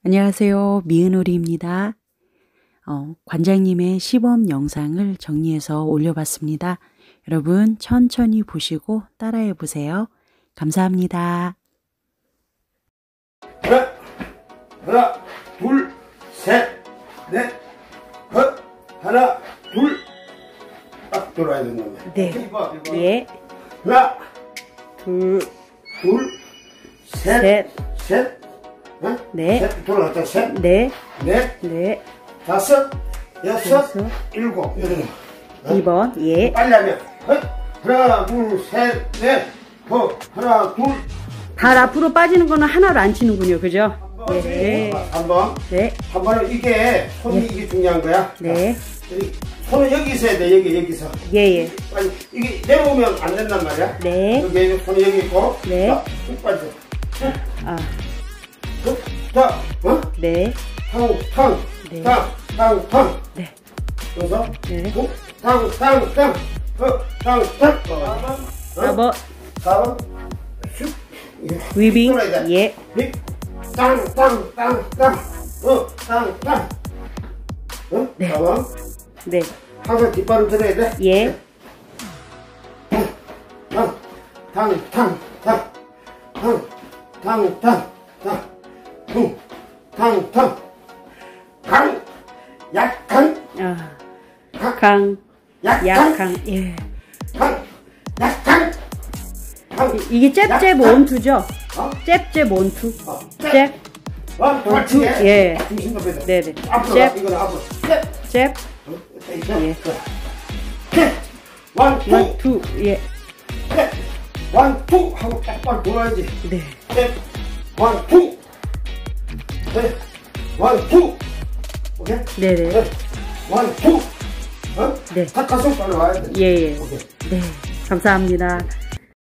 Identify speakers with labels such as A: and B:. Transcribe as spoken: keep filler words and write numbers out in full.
A: 안녕하세요. 미은오리입니다. 어, 관장님의 시범 영상을 정리해서 올려봤습니다. 여러분 천천히 보시고 따라해 보세요. 감사합니다.
B: 하나, 하나, 둘, 셋, 넷, 헛, 하나, 둘, 딱 돌아야 된다며.
A: 네.
B: 이봐, 이봐.
A: 예.
B: 하나,
A: 둘,
B: 둘, 셋,
A: 셋,
B: 셋, 어?
A: 넷,
B: 셋, 돌아갔다, 셋,
A: 넷,
B: 넷,
A: 넷,
B: 다섯, 여섯,
A: 여섯,
B: 일곱, 여덟. 어?
A: 이 번, 예.
B: 빨리 하면, 헛, 하나, 둘, 셋, 넷, 헛, 하나, 둘,
A: 발 앞으로 빠지는 거는 하나로 안 치는군요. 그죠? 예.
B: 한 번.
A: 네.
B: 한 번은 이게, 손이
A: 예.
B: 이게 중요한 거야.
A: 네.
B: 여기, 손은 여기 있어야 돼, 여기, 여기서.
A: 예, 예.
B: 아니, 이게 내려오면 안 된단 말이야.
A: 네.
B: 여기, 손이 여기 있고.
A: 네.
B: 자, 쭉 빠져.
A: 아,
B: 쭉, 자, 어?
A: 네.
B: 탕, 탕,
A: 네.
B: 탕, 탕, 탕.
A: 네.
B: 그래서,
A: 네.
B: 툭, 탕, 탕, 탕. 어, 탕, 탕. 사 번.
A: 사 번.
B: 사 번. 슉.
A: 위빙.
B: 돌아야 돼.
A: 예.
B: 휙. 땅, 땅, 땅, 땅. 어, 땅, 땅. 어?
A: 네.
B: 사 번.
A: 네.
B: 항상 뒷발을 들어야 돼.
A: 예.
B: 탕, 탕, 탕, 탕, 탕, 탕, 탕, 탕, 퉁, 탕, 탕, 강, 약강,
A: 아,
B: 강,
A: 강,
B: 약강,
A: 약강. 예.
B: 강, 약강, 강.
A: 이- 이게 잽잽
B: 약강.
A: 원투죠?
B: 어?
A: 잽잽 원투.
B: 어,
A: 잽.
B: 원, 두,
A: 원투. 예.
B: 중심 높여야 돼.
A: 네네.
B: 앞으로
A: 잽.
B: 가, 이거는 앞으로. 잽.
A: 잽.
B: 예.
A: 예.
B: 원, 투,
A: 원투. 예.
B: 셋, 원, 투 하고 똑바로 돌아야지.
A: 네.
B: 셋, 원, 투, 셋, 원, 투. 오케이?
A: 네네.
B: 셋, 원, 투. 어?
A: 네.
B: 탁 가서 빨리 와야 돼.
A: 예, 예.
B: 오케이.
A: 네. 감사합니다.